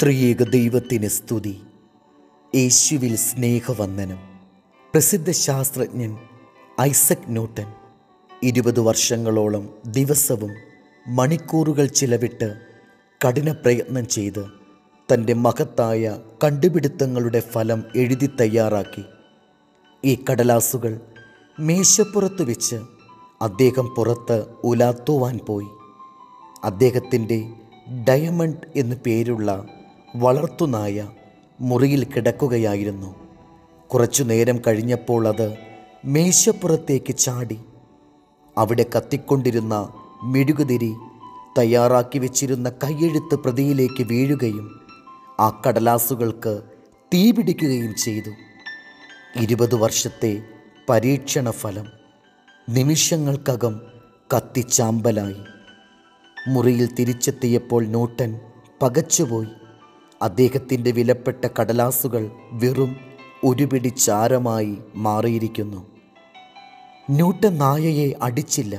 ത്രിയേക ദൈവത്തിന് സ്തുതി. യേശുവിൽ സ്നേഹവന്ദനം. പ്രസിദ്ധ ശാസ്ത്രജ്ഞൻ ഐസക് ന്യൂട്ടൻ 20 വർഷങ്ങളോളം ദിവസവും മണിക്കൂറുകൾ ചിലവിട്ട് കഠിന പ്രയത്നം ചെയ്ത് തൻ്റെ മഹത്തായ കണ്ടുപിടുത്തങ്ങളുടെ ഫലം എഴുതി തയ്യാറാക്കി. ഈ കടലാസുകൾ മേശപ്പുറത്ത് വെച്ച് അദ്ദേഹം പുറത്ത് ഉലാത്തുവാൻ പോയി. അദ്ദേഹത്തിൻ്റെ ഡയമണ്ട് എന്നു പേരുള്ള വളർത്തുനായ മുറിയിൽ കിടക്കുകയായിരുന്നു. കുറച്ചു നേരം കഴിഞ്ഞപ്പോൾ അത് മേശപ്പുറത്തേക്ക് ചാടി. അവിടെ കത്തിക്കൊണ്ടിരുന്ന മെഴുകുതിരി തയ്യാറാക്കി വെച്ചിരുന്ന കയ്യെഴുത്ത് പ്രതിയിലേക്ക് വീഴുകയും ആ കടലാസുകൾക്ക് തീപിടിക്കുകയും ചെയ്തു. 20 വർഷത്തെ പരീക്ഷണ ഫലം നിമിഷങ്ങൾക്കകം കത്തിച്ചാമ്പലായി. മുറിയിൽ തിരിച്ചെത്തിയപ്പോൾ ന്യൂട്ടൻ പകച്ചുപോയി. അദ്ദേഹത്തിൻ്റെ വിലപ്പെട്ട കടലാസുകൾ വെറും ഒരു പിടി ചാരമായി മാറിയിരിക്കുന്നു. ന്യൂട്ടൻ നായയെ അടിച്ചില്ല.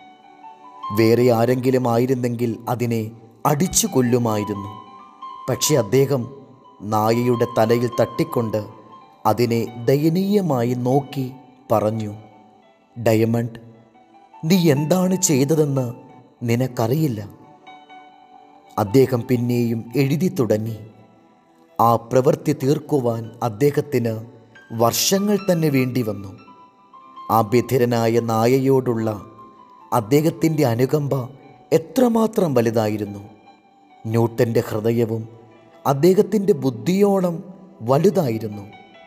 വേറെ ആരെങ്കിലും ആയിരുന്നെങ്കിൽ അതിനെ അടിച്ചു കൊല്ലുമായിരുന്നു. പക്ഷെ അദ്ദേഹം നായയുടെ തലയിൽ തട്ടിക്കൊണ്ട് അതിനെ ദയനീയമായി നോക്കി പറഞ്ഞു, ഡയമണ്ട്, നീ എന്താണ് ചെയ്തതെന്ന് നിനക്കറിയില്ല. അദ്ദേഹം പിന്നെയും എഴുതി തുടങ്ങി. ആ പ്രവൃത്തി തീർക്കുവാൻ അദ്ദേഹത്തിന് വർഷങ്ങൾ തന്നെ വേണ്ടി വന്നു. ആ ബധിരനായ നായയോടുള്ള അദ്ദേഹത്തിൻ്റെ അനുകമ്പ എത്രമാത്രം വലുതായിരുന്നു. ന്യൂട്ടൻ്റെ ഹൃദയവും അദ്ദേഹത്തിൻ്റെ ബുദ്ധിയോളം വലുതായിരുന്നു.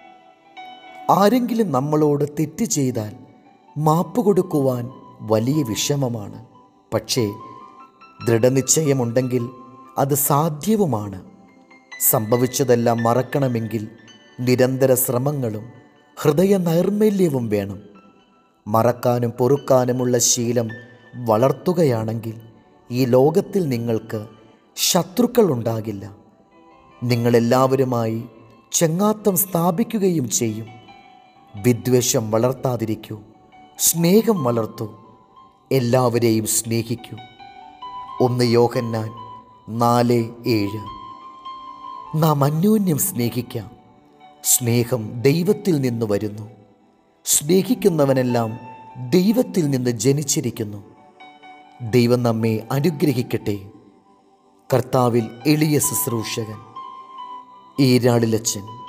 ആരെങ്കിലും നമ്മളോട് തെറ്റ് ചെയ്താൽ മാപ്പ് കൊടുക്കുവാൻ വലിയ വിഷമമാണ്. പക്ഷേ ദൃഢനിശ്ചയമുണ്ടെങ്കിൽ അത് സാധ്യവുമാണ്. സംഭവിച്ചതെല്ലാം മറക്കണമെങ്കിൽ നിരന്തര ശ്രമങ്ങളും ഹൃദയ നൈർമല്യവും വേണം. മറക്കാനും പൊറുക്കാനുമുള്ള ശീലം വളർത്തുകയാണെങ്കിൽ ഈ ലോകത്തിൽ നിങ്ങൾക്ക് ശത്രുക്കൾ ഉണ്ടാകില്ല. നിങ്ങളെല്ലാവരുമായി ചങ്ങാത്തം സ്ഥാപിക്കുകയും ചെയ്യും. വിദ്വേഷം വളർത്താതിരിക്കൂ, സ്നേഹം വളർത്തൂ, എല്ലാവരെയും സ്നേഹിക്കൂ. 1 യോഹന്നാൻ 4:7. നാം അന്യോന്യം സ്നേഹിക്കാം. സ്നേഹം ദൈവത്തിൽ നിന്ന് വരുന്നു. സ്നേഹിക്കുന്നവനെല്ലാം ദൈവത്തിൽ നിന്ന് ജനിച്ചിരിക്കുന്നു. ദൈവം നമ്മെ അനുഗ്രഹിക്കട്ടെ. കർത്താവിൽ എളിയ ശുശ്രൂഷകൻ ഈരാളിലച്ചൻ.